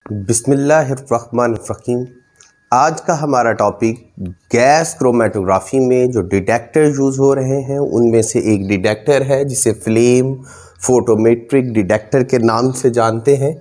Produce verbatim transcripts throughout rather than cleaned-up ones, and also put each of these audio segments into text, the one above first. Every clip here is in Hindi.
बिस्मिल्लाहिर्रहमानिर्रहीम। आज का हमारा टॉपिक गैस क्रोमेटोग्राफी में जो डिटेक्टर यूज़ हो रहे हैं उनमें से एक डिटेक्टर है जिसे फ्लेम फोटोमेट्रिक डिटेक्टर के नाम से जानते हैं।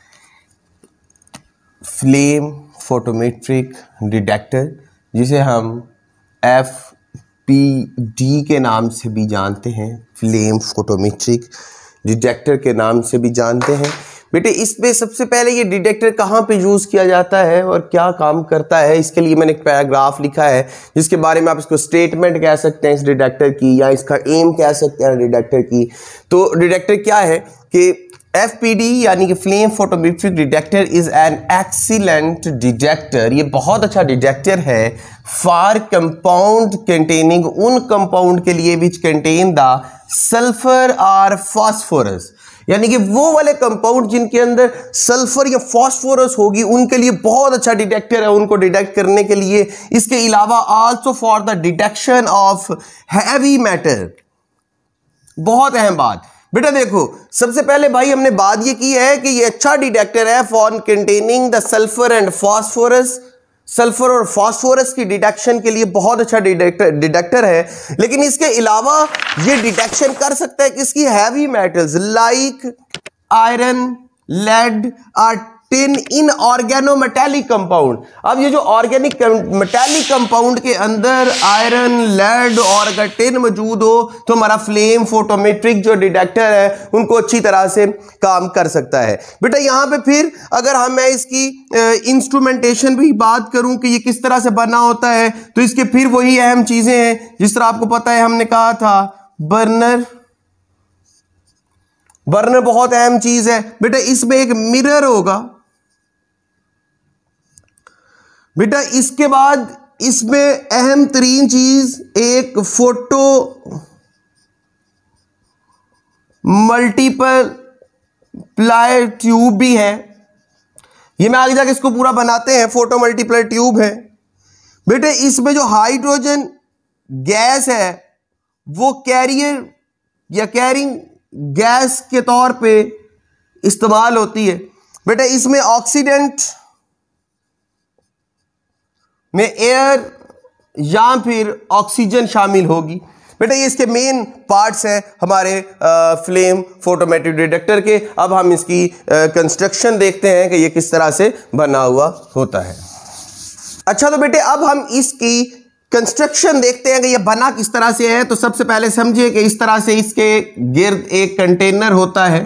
फ्लेम फोटोमेट्रिक डिटेक्टर जिसे हम एफ पी डी के नाम से भी जानते हैं, फ्लेम फोटोमेट्रिक डिटेक्टर के नाम से भी जानते हैं। बेटे इसमें सबसे पहले ये डिटेक्टर कहाँ पे यूज़ किया जाता है और क्या काम करता है, इसके लिए मैंने एक पैराग्राफ लिखा है जिसके बारे में आप इसको स्टेटमेंट कह सकते हैं इस डिटेक्टर की, या इसका एम कह सकते हैं डिटेक्टर की। तो डिटेक्टर क्या है कि एफ पी डी यानी कि flame photometric detector is an excellent detector. ये बहुत अच्छा डिटेक्टर है फॉर कंपाउंड कंटेनिंग, उन कंपाउंड के लिए विच कंटेन द सल्फर और फास्फोरस, यानी कि वो वाले कंपाउंड जिनके अंदर सल्फर या फास्फोरस होगी उनके लिए बहुत अच्छा डिटेक्टर है, उनको डिटेक्ट करने के लिए। इसके अलावा also for the detection of heavy matter. बहुत अहम बात बेटा, देखो सबसे पहले भाई हमने बात ये की है कि ये अच्छा डिटेक्टर है for containing the sulphur and phosphorus. Sulphur और फास्फोरस की डिटेक्शन के लिए बहुत अच्छा डिटेक्टर डिटेक्टर है, लेकिन इसके अलावा ये डिटेक्शन कर सकता है किसकी, heavy metals like iron, lead और टिन इन ऑर्गेनोमेटेलिक कंपाउंड। अब ये जो ऑर्गेनिक मेटेलिक कंपाउंड के अंदर आयरन, लेड और अगर टिन मौजूद हो तो हमारा फ्लेम फोटोमेट्रिक जो डिटेक्टर है उनको अच्छी तरह से काम कर सकता है। बेटा यहाँ पे फिर अगर हम मैं इसकी इंस्ट्रूमेंटेशन भी बात करूं कि ये किस तरह से बना होता है तो इसके फिर वही अहम चीजें हैं। जिस तरह आपको पता है हमने कहा था बर्नर, बर्नर बहुत अहम चीज है। बेटा इसमें एक मिरर होगा, बेटा इसके बाद इसमें अहम तरीन चीज एक फोटो मल्टीपल प्लाई ट्यूब भी है। ये मैं आगे जाके इसको पूरा बनाते हैं, फोटो मल्टीप्लाई ट्यूब है। बेटे इसमें जो हाइड्रोजन गैस है वो कैरियर या कैरिंग गैस के तौर पे इस्तेमाल होती है। बेटा इसमें ऑक्सीडेंट में एयर या फिर ऑक्सीजन शामिल होगी। बेटा ये इसके मेन पार्ट्स हैं हमारे फ्लेम फोटोमेट्रिक डिटेक्टर के। अब हम इसकी कंस्ट्रक्शन देखते हैं कि ये किस तरह से बना हुआ होता है। अच्छा तो बेटे अब हम इसकी कंस्ट्रक्शन देखते हैं कि ये बना किस तरह से है। तो सबसे पहले समझिए कि इस तरह से इसके गिर्द एक कंटेनर होता है।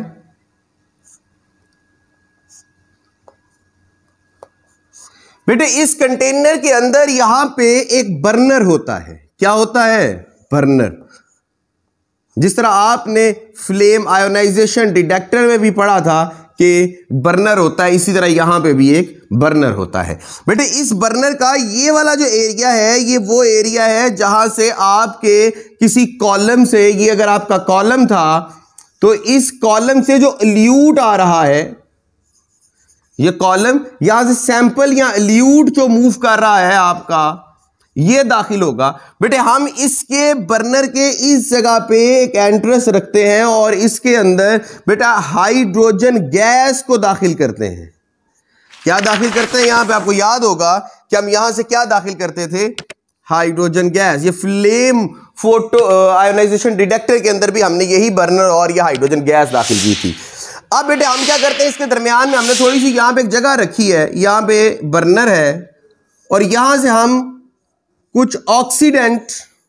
बेटे इस कंटेनर के अंदर यहां पे एक बर्नर होता है। क्या होता है? बर्नर। जिस तरह आपने फ्लेम आयोनाइजेशन डिटेक्टर में भी पढ़ा था कि बर्नर होता है, इसी तरह यहां पे भी एक बर्नर होता है। बेटे इस बर्नर का ये वाला जो एरिया है ये वो एरिया है जहां से आपके किसी कॉलम से, ये अगर आपका कॉलम था तो इस कॉलम से जो इल्यूट आ रहा है, ये कॉलम यहां से सैंपल या इल्यूट जो मूव कर रहा है आपका, ये दाखिल होगा। बेटे हम इसके बर्नर के इस जगह पे एक एंट्रेंस रखते हैं और इसके अंदर बेटा हाइड्रोजन गैस को दाखिल करते हैं। क्या दाखिल करते हैं? यहां पे आपको याद होगा कि हम यहां से क्या दाखिल करते थे? Hydrogen gas. ये फ्लेम फोटो आयोनाइजेशन डिटेक्टर के अंदर भी हमने यही बर्नर और ये हाइड्रोजन गैस दाखिल की थी। अब बेटे हम क्या करते हैं, इसके दरमियान में हमने थोड़ी सी यहां पे एक जगह रखी है, यहां पे बर्नर है और यहां से हम कुछ ऑक्सीडेंट,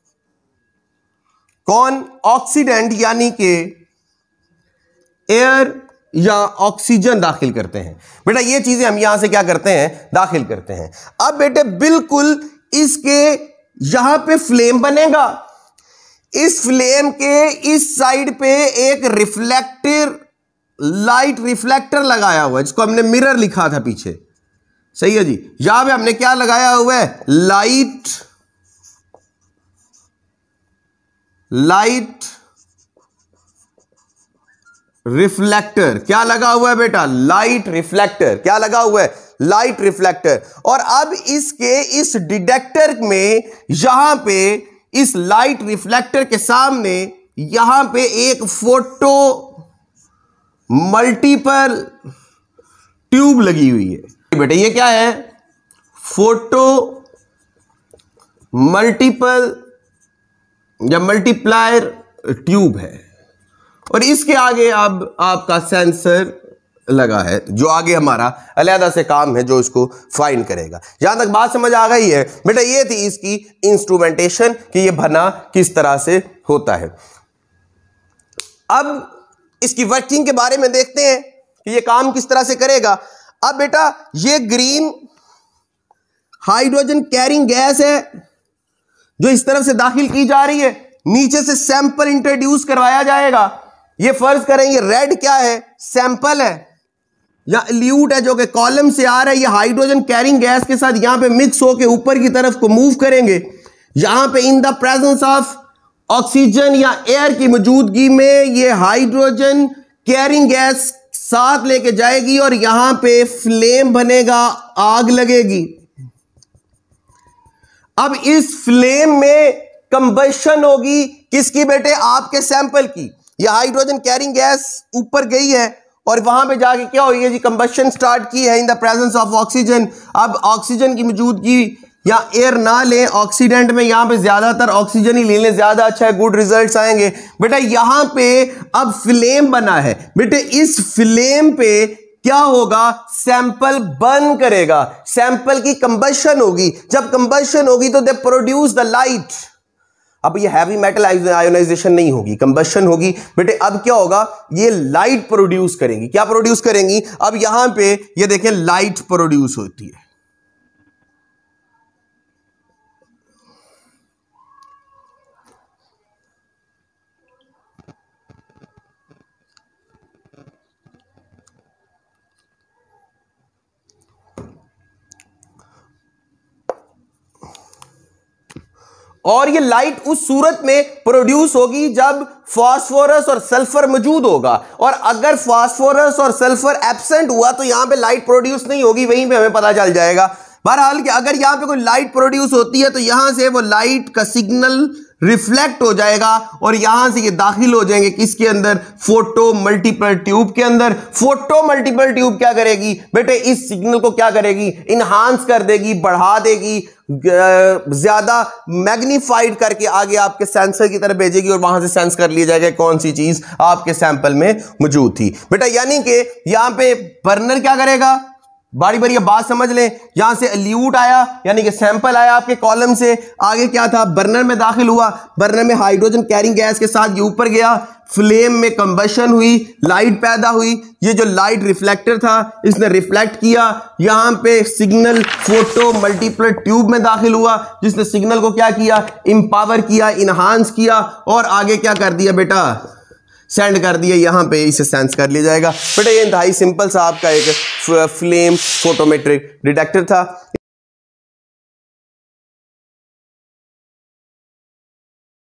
कौन ऑक्सीडेंट यानी कि एयर या ऑक्सीजन दाखिल करते हैं। बेटा ये चीजें हम यहां से क्या करते हैं? दाखिल करते हैं। अब बेटे बिल्कुल इसके यहां पे फ्लेम बनेगा। इस फ्लेम के इस साइड पे एक रिफ्लेक्टर, लाइट रिफ्लेक्टर लगाया हुआ है जिसको हमने मिरर लिखा था पीछे। सही है जी। यहां पे हमने क्या लगाया हुआ है? Light light reflector. क्या लगा हुआ है बेटा? Light reflector. क्या लगा हुआ है? Light reflector. और अब इसके इस डिटेक्टर में यहां पे इस लाइट रिफ्लेक्टर के सामने यहां पे एक फोटो मल्टीपल ट्यूब लगी हुई है। बेटा ये क्या है? फोटो मल्टीपल या मल्टीप्लायर ट्यूब है और इसके आगे अब आपका सेंसर लगा है जो आगे हमारा अलहदा से काम है जो इसको फाइंड करेगा। जहां तक बात समझ आ गई है बेटा, ये थी इसकी इंस्ट्रूमेंटेशन कि ये भरना किस तरह से होता है। अब इसकी वर्किंग के बारे में देखते हैं कि ये काम किस तरह से करेगा। अब बेटा ये ग्रीन हाइड्रोजन कैरिंग गैस है जो इस तरफ से दाखिल की जा रही है, नीचे से सैंपल इंट्रोड्यूस करवाया जाएगा। ये फर्ज करें ये रेड क्या है? सैंपल है या इल्यूट है जो कि कॉलम से आ रहा है। ये हाइड्रोजन कैरिंग गैस के साथ यहां पे मिक्स होकर ऊपर की तरफ को मूव करेंगे। यहां पे in the presence of oxygen या एयर की मौजूदगी में ये हाइड्रोजन कैरिंग गैस साथ लेके जाएगी और यहां पे फ्लेम बनेगा, आग लगेगी। अब इस फ्लेम में कंबशन होगी किसकी बेटे? आपके सैंपल की। यह हाइड्रोजन कैरिंग गैस ऊपर गई है और वहां पे जाके क्या हुई है जी? कंबशन स्टार्ट की है in the presence of oxygen. अब ऑक्सीजन की मौजूदगी या एयर ना लें ऑक्सीडेंट में, यहां पे ज्यादातर ऑक्सीजन ही ले लें, ज्यादा अच्छा है, गुड रिजल्ट्स आएंगे। बेटा यहां पे अब फ्लेम बना है। बेटे इस फ्लेम पे क्या होगा? सैंपल बर्न करेगा, सैंपल की कंबशन होगी। जब कंबशन होगी तो दे प्रोड्यूस द लाइट। अब ये हैवी मेटल आयोनाइजेशन नहीं होगी, कंबशन होगी। बेटे अब क्या होगा? ये लाइट प्रोड्यूस करेंगी। क्या प्रोड्यूस करेंगी? अब यहां पे ये देखें लाइट प्रोड्यूस होती है। और ये लाइट उस सूरत में प्रोड्यूस होगी जब फास्फोरस और सल्फर मौजूद होगा, और अगर फास्फोरस और सल्फर एब्सेंट हुआ तो यहां पे लाइट प्रोड्यूस नहीं होगी। वहीं पे हमें पता चल जाएगा बहरहाल कि अगर यहां पे कोई लाइट प्रोड्यूस होती है तो यहां से वो लाइट का सिग्नल रिफ्लेक्ट हो जाएगा और यहां से ये दाखिल हो जाएंगे किसके अंदर? फोटो मल्टीपल ट्यूब के अंदर। फोटो मल्टीपल ट्यूब क्या करेगी बेटे? इस सिग्नल को क्या करेगी? इनहांस कर देगी, बढ़ा देगी, ज्यादा मैग्नीफाइड करके आगे आपके सेंसर की तरफ भेजेगी और वहां से सेंस कर लिया जाएगा कौन सी चीज आपके सैंपल में मौजूद थी। बेटा यानी कि यहां पे बर्नर क्या करेगा? बारी बारी बात समझ लें। यहां से इल्यूट आया यानी कि सैंपल आया आपके कॉलम से, आगे क्या था? बर्नर में दाखिल हुआ। बर्नर में हाइड्रोजन कैरिंग गैस के साथ ये ऊपर गया, फ्लेम में कंबशन हुई, लाइट पैदा हुई। ये जो लाइट रिफ्लेक्टर था इसने रिफ्लेक्ट किया, यहां पे सिग्नल फोटो मल्टीपल ट्यूब में दाखिल हुआ जिसने सिग्नल को क्या किया? इंपावर किया, इनहांस किया और आगे क्या कर दिया बेटा? सेंड कर दिया। यहां पे इसे सेंस कर लिया जाएगा। बेटा ये इंतहाई सिंपल सा आपका एक फ्लेम फोटोमेट्रिक डिटेक्टर था।